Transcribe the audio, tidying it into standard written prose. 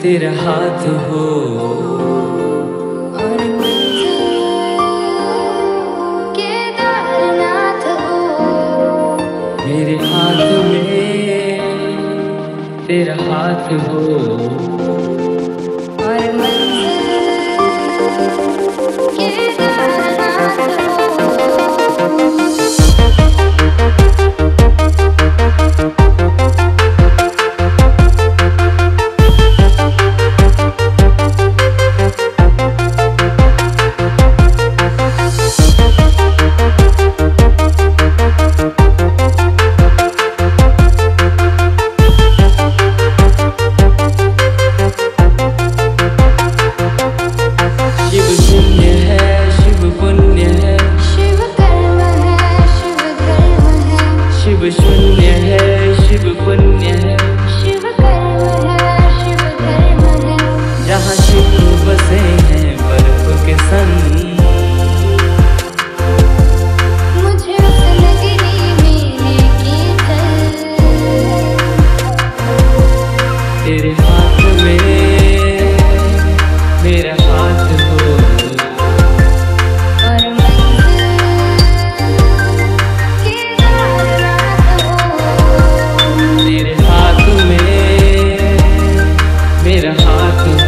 तेरा हाथ हो और केदारनाथ हो। मेरे हाथ में तेरा हाथ हो और केदारनाथ हो। शिव शून्य है शिव पुण्य है, शिव कर्म है शिव धर्म है। जहाँ शिव बसे हैं बर्फ के संग, मुझे उस नगरी में लेके चल। तेरे हाथ में मेरा हाथ हो और केदारनाथ हो। तेरे हाथ में मेरा हाथ हो।